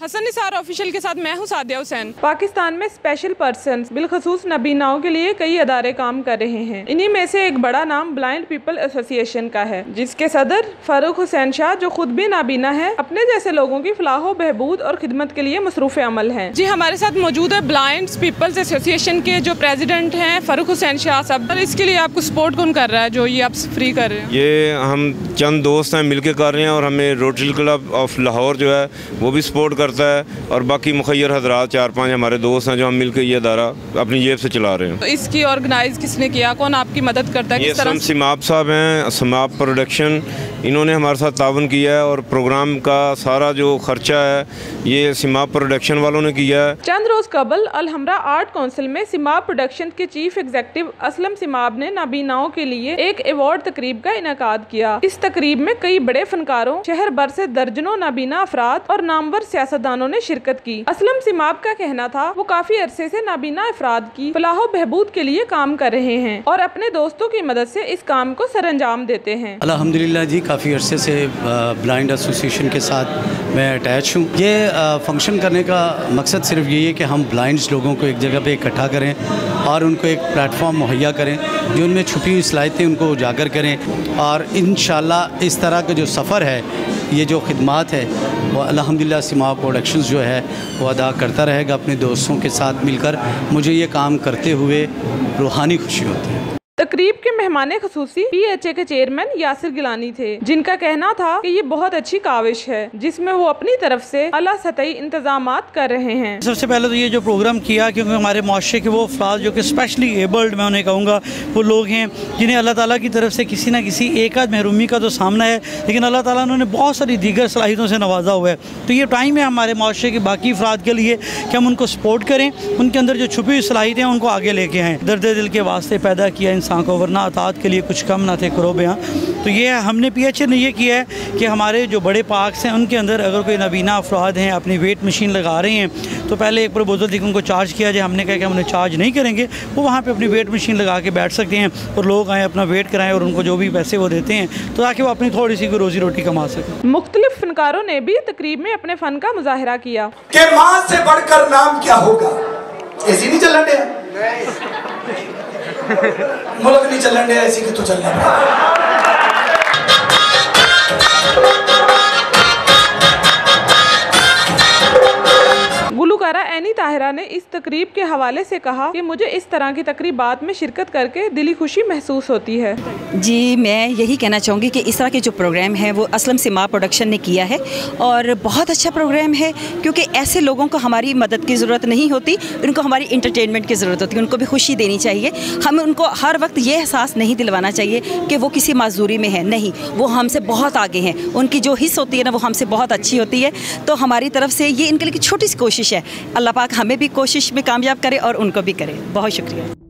Hasan Nisar official के साथ मैं हूं सादिया हुसैन। पाकिस्तान में स्पेशल पर्सन बिलखसूस नाबीनाओं के लिए कई अदारे काम कर रहे हैं। इन्हीं में से एक बड़ा नाम ब्लाइंड पीपल एसोसिएशन का है, जिसके सदर फारूक हुसैन शाह, जो खुद भी नाबीना है, अपने जैसे लोगों की फलाह बहबूद और खिदमत के लिए मसरूफ़ अमल हैं। जी, हमारे साथ मौजूद है ब्लाइंड पीपल्स एसोसिएशन के जो प्रेसिडेंट हैं फारूक हुसैन शाह साहब। और इसके लिए आपको सपोर्ट कौन कर रहा है, जो ये आप फ्री कर रहे हैं? ये हम चंद दोस्त हैं मिलकर कर रहे हैं, और हमें रोटरी क्लब ऑफ लाहौर जो है वो भी सपोर्ट करता है, और बाकी मुखैर हजरात 4-5 हमारे दोस्त हैं जो हम मिलकर ये अदारा अपनी जेब से चला रहे हैं। तो इसकी ऑर्गेनाइज किसने किया, कौन आपकी मदद करता है? ये सिमाब साहब हैं, सिमाब प्रोडक्शन, इन्होंने हमारे साथ तावन किया है, और प्रोग्राम का सारा जो खर्चा है ये सिमाब प्रोडक्शन वालों ने किया है। चंद रोज कबल अलहमरा आर्ट काउंसिल में सिमाब प्रोडक्शन के चीफ एग्जीक्यूटिव असलम सिमाब ने नाबीनाओं के लिए एक अवार्ड तकरीब का इनेकाद किया। इस तकरीब में कई बड़े फनकारों, शहर भर से दर्जनों नाबीना अफराद और नामवर सियासतदानों ने शिरकत की। असलम सिमाब का कहना था वो काफी अरसे से नाबीना अफराद की फलाह बहबूद के लिए काम कर रहे हैं और अपने दोस्तों की मदद से इस काम को सरअंजाम देते हैं। अल्हम्दुलिल्लाह जी, काफ़ी अरसे से ब्लाइंड एसोसिएशन के साथ मैं अटैच हूँ। ये फंक्शन करने का मकसद सिर्फ यही है कि हम ब्लाइंड्स लोगों को एक जगह पे इकट्ठा करें और उनको एक प्लेटफॉर्म मुहैया करें, जो उनमें छुपी हुई सलाहियतें उनको उजागर करें, और इंशाल्लाह इस तरह का जो सफ़र है, ये जो खिदमात है वो अल्हम्दुलिल्लाह सिमाब प्रोडक्शंस जो है वो अदा करता रहेगा अपने दोस्तों के साथ मिलकर। मुझे ये काम करते हुए रूहानी खुशी होती है। तकरीब के मेहमान खसूसी PHA के चेयरमैन यासिर गिलानी थे, जिनका कहना था कि ये बहुत अच्छी काविश है जिसमें वो अपनी तरफ से आला सतही इंतजामात कर रहे हैं। सबसे पहले तो ये जो प्रोग्राम किया, क्योंकि हमारे माशरे के वो अफराद जो कि स्पेशली एबल्ड, मैं उन्हें कहूँगा, वो लोग हैं जिन्हें अल्लाह ताला की तरफ से किसी न किसी एक आध महरूमी का तो सामना है, लेकिन अल्लाह ताला उन्होंने बहुत सारी दीगर सलाहियतों से नवाजा हुआ है। तो ये टाइम है हमारे माशरे के बाकी अफराद के लिए कि हम उनको सपोर्ट करें, उनके अंदर जो छुपी हुई सलाहियतें हैं उनको आगे लेके आएँ। दर्द दिल के वास्ते पैदा किया इंसान को, वरना अतात के लिए कुछ कम ना थे करो बयां। तो ये हमने PHA ने ये किया है कि हमारे जो बड़े पार्क्स हैं उनके अंदर अगर कोई नबीना अफराद हैं अपनी वेट मशीन लगा रहे हैं, तो पहले एक प्रपोजल थी कि उनको चार्ज किया जाए। हमने कहा कि हम उन्हें चार्ज नहीं करेंगे, वो वहाँ पे अपनी वेट मशीन लगा के बैठ सकते हैं और लोग आएँ अपना वेट कराएँ और उनको जो भी पैसे वो देते हैं, तो ताकि वो अपनी थोड़ी सी रोज़ी रोटी कमा सकें। मुख्तलिफ फनकारों ने भी तकरीब में अपने फ़न का मुजाहरा किया। कि माँ से बढ़कर नाम क्या होगा, ऐसी नहीं चलन दिया मुल्क नहीं चलन दिया, ऐसी कि तो चलना पड़ा। गुलकारा एनी ताहिरा ने इस तकरीब के हवाले से कहा कि मुझे इस तरह की तकरीबात में शिरकत करके दिली खुशी महसूस होती है। जी, मैं यही कहना चाहूँगी कि इस तरह के जो प्रोग्राम है वो असलम सिमाब प्रोडक्शन ने किया है और बहुत अच्छा प्रोग्राम है, क्योंकि ऐसे लोगों को हमारी मदद की ज़रूरत नहीं होती, उनको हमारी इंटरटेनमेंट की ज़रूरत होती है। उनको भी खुशी देनी चाहिए। हमें उनको हर वक्त ये एहसास नहीं दिलवाना चाहिए कि वो किसी माजूरी में है, नहीं, वो हमसे बहुत आगे हैं। उनकी जो हिस्स होती है ना, वो हमसे बहुत अच्छी होती है। तो हमारी तरफ से ये इनके लिए छोटी सी कोशिश है। अल्लाह पाक हमें भी कोशिश में कामयाब करे और उनको भी करे। बहुत शुक्रिया।